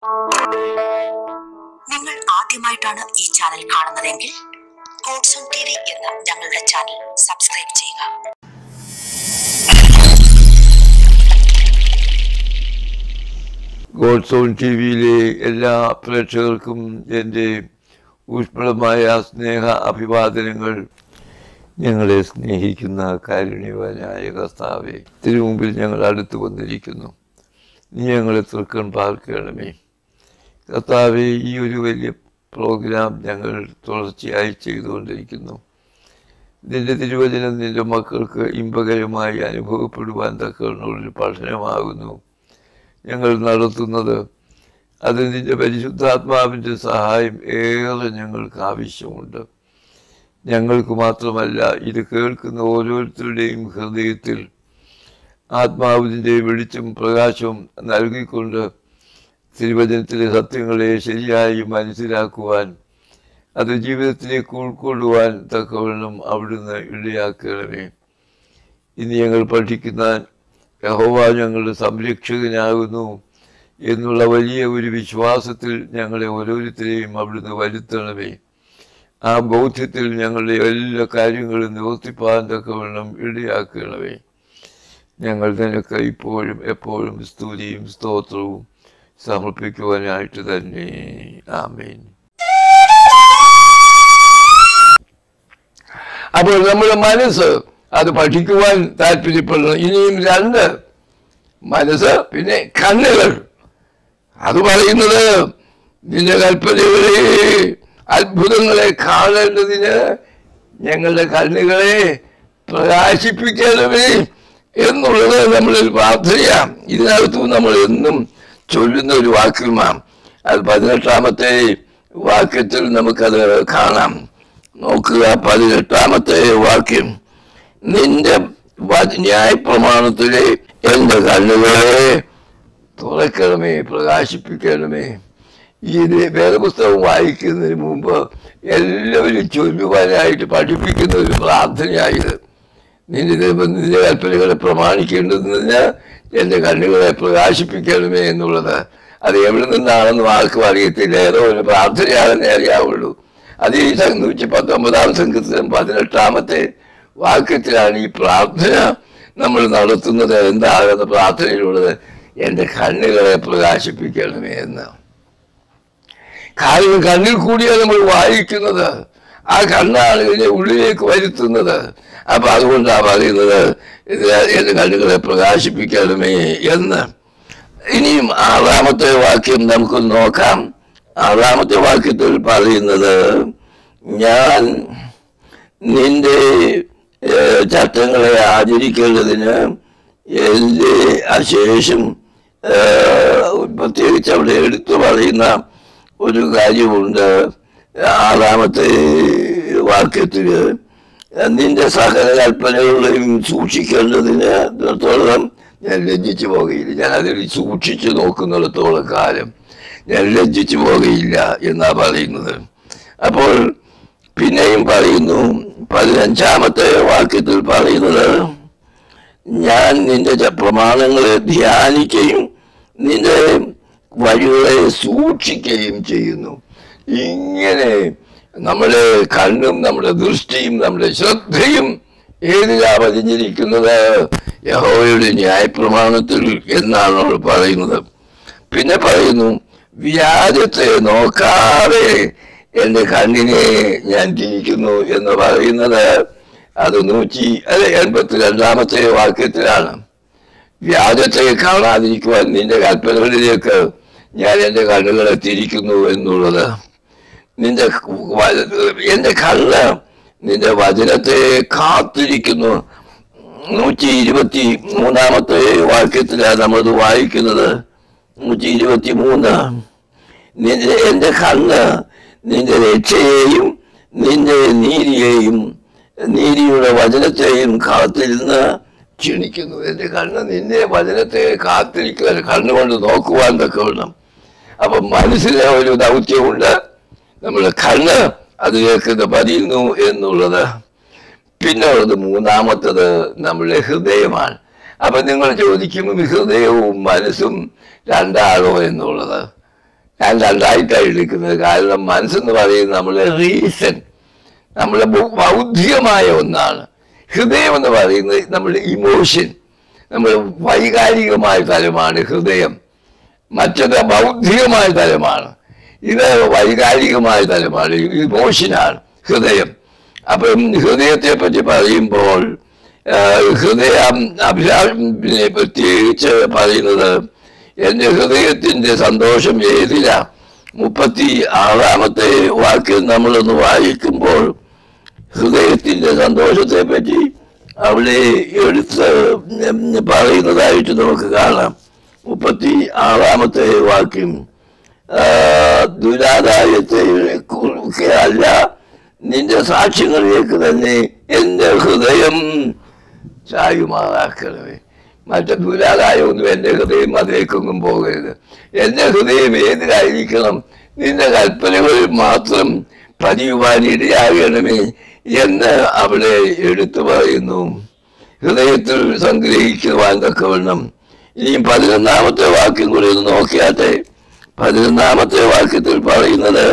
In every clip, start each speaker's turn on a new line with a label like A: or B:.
A: നിങ്ങൾ ആദ്യമായിട്ടാണ് ഈ ചാനൽ കാണുന്നതെങ്കിൽ കോഡ്സ് ഓൺ ടിവി എന്ന ഞങ്ങളുടെ ചാനൽ സബ്സ്ക്രൈബ് ചെയ്യുക.
B: കോഡ്സ് ഓൺ ടിവിയിലെ എല്ലാ പ്രേക്ഷകർക്കും എൻ്റെ ഊഷ്മളമായ സ്നേഹ അഭിവാദനങ്ങൾ. ഞങ്ങളെ സ്നേഹിക്കുന്ന കാരുണ്യവാനായ കർത്താവേ, തിരുമുമ്പിൽ ഞങ്ങൾ അടുത്തു വന്നിരിക്കുന്നു. നീ ഞങ്ങളെ തൃക്കൺ പാർക്കണമേ കർത്താവേ. ഈ ഒരു വലിയ പ്രോഗ്രാം ഞങ്ങൾ തുടർച്ചയായി ചെയ്തുകൊണ്ടിരിക്കുന്നു. നിന്റെ തിരുവചനം നിന്റെ മക്കൾക്ക് ഇമ്പകരമായി അനുഭവപ്പെടുവാൻ തക്കവണ്ണമുള്ളൊരു പഠനമാകുന്നു ഞങ്ങൾ നടത്തുന്നത്. അത് നിന്റെ പരിശുദ്ധാത്മാവിൻ്റെ സഹായം ഏറെ ഞങ്ങൾക്ക് ആവശ്യമുണ്ട്. ഞങ്ങൾക്ക് മാത്രമല്ല, ഇത് കേൾക്കുന്ന ഓരോരുത്തരുടെയും ഹൃദയത്തിൽ ആത്മാവിൻ്റെ വെളിച്ചം പ്രകാശവും നൽകിക്കൊണ്ട് തിരുവചനത്തിലെ സത്യങ്ങളെ ശരിയായി മനസ്സിലാക്കുവാൻ, അത് ജീവിതത്തിലേക്ക് ഉൾക്കൊള്ളുവാൻ തക്കവണ്ണം അവിടുന്ന് ഇടയാക്കണമേ. ഇന്ന് ഞങ്ങൾ പഠിക്കുന്ന യഹോവ ഞങ്ങളുടെ സംരക്ഷകനാകുന്നു എന്നുള്ള വലിയ ഒരു വിശ്വാസത്തിൽ ഞങ്ങളെ ഓരോരുത്തരെയും അവിടുന്ന് വരുത്തണമേ. ആ ബോധ്യത്തിൽ ഞങ്ങളുടെ എല്ലാ കാര്യങ്ങളും നിവർത്തിപ്പാൻ തക്കവണ്ണം ഇടയാക്കണമേ. ഞങ്ങൾ നിനക്ക് ഇപ്പോഴും എപ്പോഴും സ്തുതിയും സ്തോത്രവും സമർപ്പിക്കുവാനായിട്ട് തന്നെ. ആമേൻ. അപ്പോൾ നമ്മുടെ മനസ്സ് അത് പഠിക്കുവാൻ താല്പര്യപ്പെടണം. ഇനിയും രണ്ട്, മനസ്സ്, പിന്നെ കണ്ണുകൾ. അത് പറയുന്നത് നിന്റെ കൽപ്പനകളെ അത്ഭുതങ്ങളെ കാണേണ്ടതിന് ഞങ്ങളുടെ കണ്ണുകളെ പ്രകാശിപ്പിക്കണമേ എന്നുള്ളത് നമ്മളിൽ പ്രാർത്ഥനയാണ്. ഇതിനകത്തും നമ്മൾ എന്നും ചൊല്ലുന്ന ഒരു വാക്യമാണ്. അത് 18-ാമത്തെ വാക്യത്തിൽ നമുക്കത് കാണാം. നോക്കുക, 18-ാമത്തെ വാക്യം. നിന്റെ ന്യായപ്രമാണത്തിലെ എൻ്റെ കണ്ണുകളെ തുറക്കണമേ, പ്രകാശിപ്പിക്കണമേ. ഈ വേദപുസ്തകം വായിക്കുന്നതിന് മുമ്പ് എല്ലാവരും ചൊല്ലുവാനായിട്ട് പഠിപ്പിക്കുന്ന ഒരു പ്രാർത്ഥനയായത്. നിന്റെ കൽപ്പനകളെ പ്രമാണിക്കേണ്ടതിന് എൻ്റെ കണ്ണുകളെ പ്രകാശിപ്പിക്കണമേ എന്നുള്ളത്. അത് എവിടെ നിന്നാണെന്ന് ആർക്കും അറിയത്തില്ല. ഏതോ ഒരു പ്രാർത്ഥനയാണെന്നേ അറിയാവുള്ളൂ. അത് ഈ 119-ാം സംഘത്തിലും 18-ാമത്തെ വാക്യത്തിലാണ് ഈ പ്രാർത്ഥന നമ്മൾ നടത്തുന്നത്. എന്താകുന്ന പ്രാർത്ഥനയിലുള്ളത്? എൻ്റെ കണ്ണുകളെ പ്രകാശിപ്പിക്കണമേ എന്ന്. കാരണം കണ്ണിൽ കൂടിയാണ് നമ്മൾ വായിക്കുന്നത്. ആ കണ്ണാണ് ഇതിനെ ഉള്ളിലേക്ക് വരുത്തുന്നത്. അപ്പൊ അതുകൊണ്ടാണ് പറയുന്നത് എൻ്റെ കണ്ണുകളെ പ്രകാശിപ്പിക്കണമേ എന്ന്. ഇനിയും 6-ാമത്തെ വാക്യം നമുക്ക് നോക്കാം. 6-ാമത്തെ വാക്യത്തിൽ പറയുന്നത്, ഞാൻ നിന്റെ ചട്ടങ്ങളെ ആചരിക്കേണ്ടതിന് എൻ്റെ അശേഷം, പ്രത്യേകിച്ച് അവിടെ എടുത്തു പറയുന്ന ഒരു കാര്യമുണ്ട്. 6-ാമത്തെ വാക്യത്തിൽ, നിന്റെ സകല കൽപ്പനകളെയും സൂക്ഷിക്കേണ്ടതിന് ഇടത്തോളം ഞാൻ ലജ്ജിച്ചു പോകുകയില്ല. ഞാൻ അതിൽ സൂക്ഷിച്ചു നോക്കുന്നിടത്തോളം കാലം ഞാൻ ലജ്ജിച്ചു പോകുകയില്ല എന്നാ പറയുന്നത്. അപ്പോൾ പിന്നെയും പറയുന്നു, 15-ാമത്തെ വാക്യത്തിൽ പറയുന്നത്, ഞാൻ നിന്റെ പ്രമാണങ്ങളെ ധ്യാനിക്കുകയും നിന്റെ വഴികളെ സൂക്ഷിക്കുകയും ചെയ്യുന്നു. ഇങ്ങനെ നമ്മുടെ കണ്ണും നമ്മുടെ ദൃഷ്ടിയും നമ്മുടെ ശ്രദ്ധയും ഏതിലാ പതിഞ്ഞിരിക്കുന്നത്? യഹോവയുടെ ന്യായപ്രമാണത്തിൽ എന്നാണ് നമ്മൾ പറയുന്നത്. പിന്നെ പറയുന്നു, വ്യാജത്തെ നോക്കാതെ എൻ്റെ കണ്ണിനെ ഞാൻ തിരിക്കുന്നു എന്ന് പറയുന്നത്. അത് 182-ാമത്തെ വാക്യത്തിലാണ്. വ്യാജത്തെ കാണാതിരിക്കുവാൻ നിന്റെ കൽപ്പനകളിലേക്ക് ഞാൻ എൻ്റെ കണ്ണുകളെ തിരിക്കുന്നു എന്നുള്ളത്. എൻ്റെ കണ്ണ് നിന്റെ വചനത്തെ കാത്തിരിക്കുന്നു. 123-ാമത്തെ വാക്യത്തിലാണ് നമ്മളത് വായിക്കുന്നത്. 123, എൻ്റെ കണ്ണ് നിന്റെ രക്ഷയെയും നിന്റെ നീതിയെയും നീതിയുടെ വചനത്തെയും കാത്തിരുന്ന് ക്ഷണിക്കുന്നു. എൻ്റെ കണ്ണ് നിന്റെ വചനത്തെ കാത്തിരിക്കുവാൻ, കണ്ണുകൊണ്ട് നോക്കുവാൻ തക്കവണ്ണം. അപ്പം മനസ്സിലെ ഒരു ദൗത്യമുണ്ട്. നമ്മുടെ കണ്ണ് അതിലേക്ക് പതിയുന്നു എന്നുള്ളത്. പിന്നെ ഉള്ളത് 3-ാമത്തത് നമ്മുടെ ഹൃദയമാണ്. അപ്പൊ നിങ്ങൾ ചോദിക്കും, ഹൃദയവും മനസ്സും രണ്ടാണോ എന്നുള്ളത്. ഞാൻ രണ്ടായിട്ടാണ് എടുക്കുന്നത്. കാരണം മനസ്സെന്ന് പറയുന്നത് നമ്മളെ റീസൺ, നമ്മളെ ബൗദ്ധികമായ ഒന്നാണ്. ഹൃദയം എന്ന് പറയുന്നത് നമ്മുടെ ഇമോഷൻ, നമ്മുടെ വൈകാരികമായ തലമാണ് ഹൃദയം. മറ്റത് ബൗദ്ധികമായ തലമാണ്, ഇത് വൈകാരികമായ തലമാണ്, ഇമോഷനാണ് ഹൃദയം. അപ്പം ഹൃദയത്തെ പറ്റി പറയുമ്പോൾ ഹൃദയം അഭിലാഷിനെ പ്രത്യേകിച്ച് പറയുന്നത് എൻ്റെ ഹൃദയത്തിൻ്റെ സന്തോഷം ഏതില. 36-ാമത്തെ വാക്യം നമ്മളൊന്ന് വായിക്കുമ്പോൾ ഹൃദയത്തിൻ്റെ സന്തോഷത്തെ പറ്റി അവിടെ എടുത്ത് പറയുന്നതായിട്ട് നമുക്ക് കാണാം. 36-ാമത്തെ വാക്യം, ദുരാദായത്തെ അല്ല നിന്റെ സാക്ഷ്യങ്ങളിലേക്ക് തന്നെ എൻ്റെ ഹൃദയം ചായുമാറാക്കണമേ. മറ്റേ ദുരാദായമൊന്നും എൻ്റെ ഹൃദയം അതിലേക്കൊന്നും പോകരുത്. എൻ്റെ ഹൃദയം ഏതിലായിരിക്കണം? നിന്റെ കൽപ്പനകളിൽ മാത്രം പതിയുവാൻ ഇടയാകണമേ എന്ന് അവിടെ എടുത്തു പറയുന്നു. ഹൃദയത്തിൽ സംഗ്രഹിക്കുവാൻ തക്കവണ്ണം. ഇനിയും 11-ാമത്തെ വാക്യം കൂടി ഒന്ന് നോക്കിയാട്ടെ. 11-ാമത്തെ വാക്യത്തിൽ പറയുന്നത്,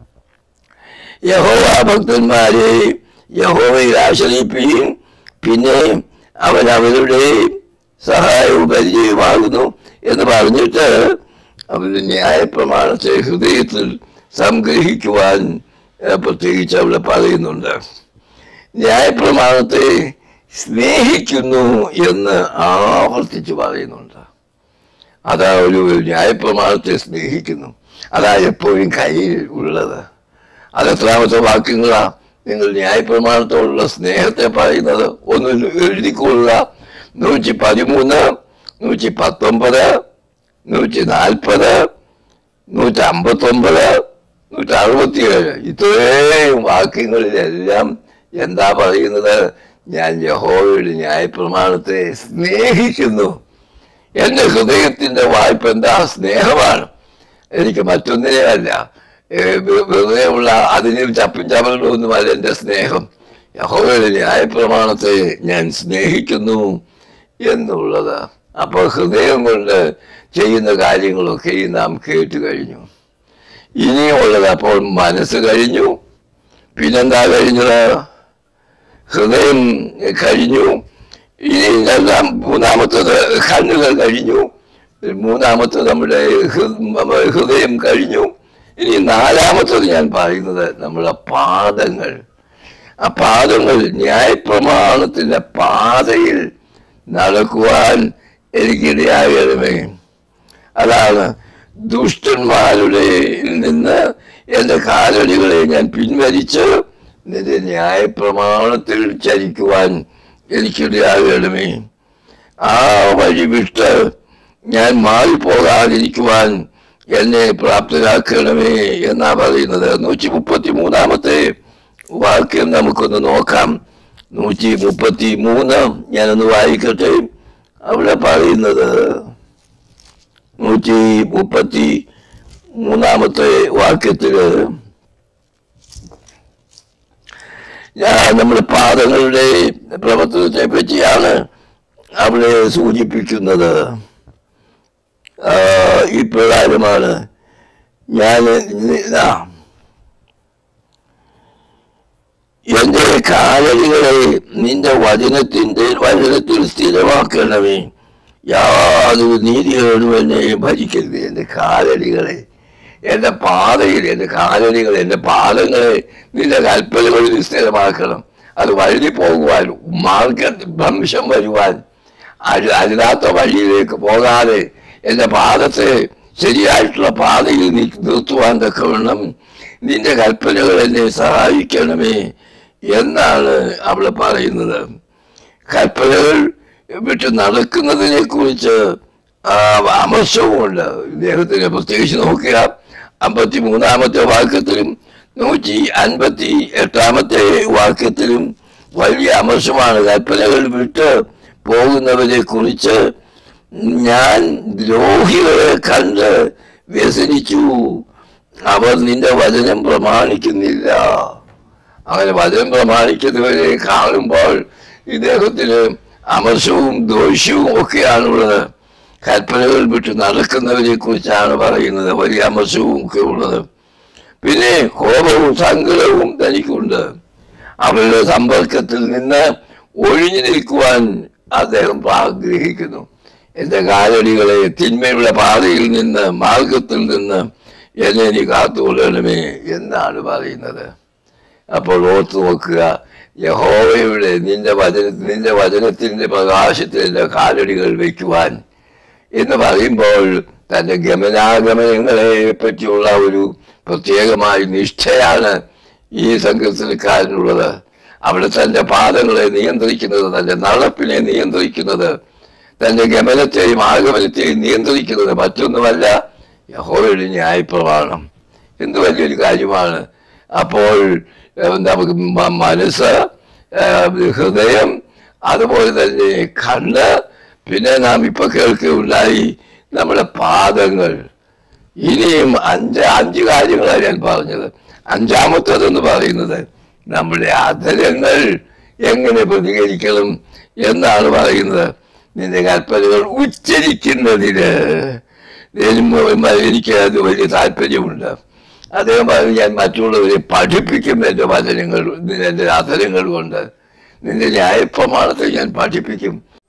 B: യഹോവ ഭക്തന്മാരെ യഹോവയിൽ ആശ്രയിക്കുകയും പിന്നെ അവൻ അവരുടെ സഹായവും പരിചയമാകുന്നു എന്ന് പറഞ്ഞിട്ട് അവരുടെ ന്യായപ്രമാണത്തെ ഹൃദയത്തിൽ സംഗ്രഹിക്കുവാൻ പ്രത്യേകിച്ച് അവിടെ പറയുന്നുണ്ട്. ന്യായപ്രമാണത്തെ സ്നേഹിക്കുന്നു എന്ന് ആവർത്തിച്ച് പറയുന്നുണ്ട്. അതാ ഒരു ന്യായപ്രമാണത്തെ സ്നേഹിക്കുന്നു, അതാ എപ്പോഴും കയ്യിൽ ഉള്ളത്. അതെത്രാമത്തെ വാക്യങ്ങളാ നിങ്ങൾ ന്യായപ്രമാണത്തോടുള്ള സ്നേഹത്തെ പറയുന്നത്? ഒന്ന് എഴുതിക്കൊള്ളുക. 113, 119, 140, 159, 167 ഇത്രയും വാക്യങ്ങളിലെല്ലാം എന്താ പറയുന്നത്? ഞാൻ യഹോവയുടെ ന്യായപ്രമാണത്തെ സ്നേഹിക്കുന്നു. എൻ്റെ ഹൃദയത്തിൻ്റെ വായ്പ എന്താ? സ്നേഹമാണ്. എനിക്ക് മറ്റൊന്നിനെ അല്ല, വെറുതെ ഉള്ള അതിന് ചപ്പും ചവറുകളൊന്നുമല്ല എൻ്റെ സ്നേഹം. യഹോവയുടെ ന്യായപ്രമാണത്തെ ഞാൻ സ്നേഹിക്കുന്നു എന്നുള്ളത്. അപ്പോൾ ഹൃദയം കൊണ്ട് ചെയ്യുന്ന കാര്യങ്ങളൊക്കെ നാം കേട്ട് കഴിഞ്ഞു. ഇനിയുള്ളത് അപ്പോൾ മനസ്സ് കഴിഞ്ഞു, പിന്നെന്താ കഴിഞ്ഞത്? ഹൃദയം കഴിഞ്ഞു. ഇനി എല്ലാം മൂന്നാമത്തത് കണ്ണുകൾ കഴിഞ്ഞു, മൂന്നാമത്തത് നമ്മുടെ ഹൃദയം കഴിഞ്ഞു. ഇനി നാലാമത്തത് ഞാൻ പറയുന്നത് നമ്മുടെ പാദങ്ങൾ. ആ പാദങ്ങൾ ന്യായപ്രമാണത്തിന്റെ പാതയിൽ നടക്കുവാൻ എനിക്കിടയാകണമേ. അതാണ് ദുഷ്ടന്മാരുടെ നിന്ന് എൻ്റെ കാലടികളെ ഞാൻ പിൻവലിച്ച് നിന്റെ ന്യായപ്രമാണത്തിൽ ചരിക്കുവാൻ എനിക്കിടയാകണമേ. ആ വഴി വിട്ട് ഞാൻ മാറിപ്പോകാതിരിക്കുവാൻ എന്നെ പ്രാപ്തരാക്കണമേ എന്നാ പറയുന്നത്. 133-ാമത്തെ വാക്യം നമുക്കൊന്ന് നോക്കാം. 133 ഞാനൊന്ന് വായിക്കട്ടെ. അവിടെ പറയുന്നത് 133-ാമത്തെ വാക്യത്തില് നമ്മുടെ പാദങ്ങളുടെ പ്രവർത്തനത്തെ പറ്റിയാണ് അവിടെ സൂചിപ്പിക്കുന്നത്. ഇപ്രകാരമാണ്, ഞാൻ എന്റെ കാലടികളെ നിന്റെ വചനത്തിൽ സ്ഥിരമാക്കണമേ. യാതൊരു നീതിയോടും എന്നെ ഭരിക്കരുത്. എൻ്റെ കാലടികളെ, എൻ്റെ പാതയിൽ എൻ്റെ കാലടികൾ, എൻ്റെ പാദങ്ങളെ നിന്റെ കൽപ്പനകളിൽ സ്ഥിരമാക്കണം. അത് വഴുതി പോകുവാൻ, മാർഗഭ്രംശം വരുവാൻ, അതിനകത്ത വഴിയിലേക്ക് പോകാതെ എൻ്റെ പാദത്തെ ശരിയായിട്ടുള്ള പാതയിൽ നിർത്തുവാൻ തക്കവണ്ണം നിന്റെ കൽപ്പനകൾ എന്നെ സഹായിക്കണമേ എന്നാണ് അവിടെ പറയുന്നത്. കൽപ്പനകൾ വിട്ട് നടക്കുന്നതിനെ കുറിച്ച് അമർഷവുമുണ്ട്. ഇദ്ദേഹത്തിന് പ്രത്യേകിച്ച് നോക്കുക, 53-ാമത്തെ വാക്യത്തിലും 158-ാമത്തെ വാക്യത്തിലും വലിയ അമർഷമാണ്. കൽപ്പനകൾ വിട്ട് പോകുന്നവരെ കുറിച്ച് ഞാൻ ദ്രോഹികളെ കണ്ട് വ്യസനിച്ചു, അവർ നിന്റെ വചനം പ്രമാണിക്കുന്നില്ല. അങ്ങനെ വചനം പ്രമാണിക്കുന്നവരെ കാണുമ്പോൾ ഇദ്ദേഹത്തിന് അമർഷവും ദോഷവും ഒക്കെയാണുള്ളത്. കൽപ്പനകൾ വിട്ട് നടക്കുന്നവരെ കുറിച്ചാണ് പറയുന്നത്. വലിയ അമസവും ഒക്കെ ഉള്ളത്. പിന്നെ കോപവും സങ്കടവും തനിക്കുണ്ട്. അവരുടെ സമ്പർക്കത്തിൽ നിന്ന് ഒഴിഞ്ഞു നിൽക്കുവാൻ അദ്ദേഹം ആഗ്രഹിക്കുന്നു. എന്റെ കാലടികളെ തിന്മയുള്ള പാതയിൽ നിന്ന്, മാർഗത്തിൽ നിന്ന് എന്നെ നീ കാത്തുകൊള്ളണമേ എന്നാണ് പറയുന്നത്. അപ്പോൾ ഓർത്തു നോക്കുക, യഹോവയുടെ നിന്റെ വചനത്തിന്റെ പ്രകാശത്തിൽ എന്റെ കാലടികൾ വയ്ക്കുവാൻ എന്ന് പറയുമ്പോൾ തൻ്റെ ഗമനാഗമനങ്ങളെ പറ്റിയുള്ള ഒരു പ്രത്യേകമായ നിഷ്ഠയാണ് ഈ സങ്കീർത്തനക്കാരനുള്ളത്. അവിടെ തൻ്റെ പാദങ്ങളെ നിയന്ത്രിക്കുന്നത്, തൻ്റെ നടപ്പിനെ നിയന്ത്രിക്കുന്നത്, തൻ്റെ ഗമനത്തെയും ആഗമനത്തെയും നിയന്ത്രിക്കുന്നത് മറ്റൊന്നുമല്ല, യഹോവയുടെ ന്യായപ്രമാണം. എന്ത് വലിയൊരു കാര്യമാണ്. അപ്പോൾ നമുക്ക് മനസ്സ്, ഹൃദയം, അതുപോലെ തന്നെ കണ്ണ്, പിന്നെ നാം ഇപ്പൊ കേൾക്കുകയുണ്ടായി നമ്മുടെ പാദങ്ങൾ. ഇനിയും അഞ്ച് കാര്യങ്ങളാണ് ഞാൻ പറഞ്ഞത്. അഞ്ചാമത്തതെന്ന് പറയുന്നത് നമ്മുടെ അധരങ്ങൾ എങ്ങനെ പ്രതികരിക്കണം എന്നാണ് പറയുന്നത്. നിന്റെ കൽപ്പനകൾ ഉച്ചരിക്കുന്നതിന് എനിക്ക് അത് വലിയ താല്പര്യമുണ്ട്. അദ്ദേഹം പറഞ്ഞു, ഞാൻ മറ്റുള്ളവരെ പഠിപ്പിക്കും എൻ്റെ വചനങ്ങൾ, എൻ്റെ അധരങ്ങൾ കൊണ്ട്. നിന്റെ ന്യായപ്രമാണത്തെ ഞാൻ പഠിപ്പിക്കും.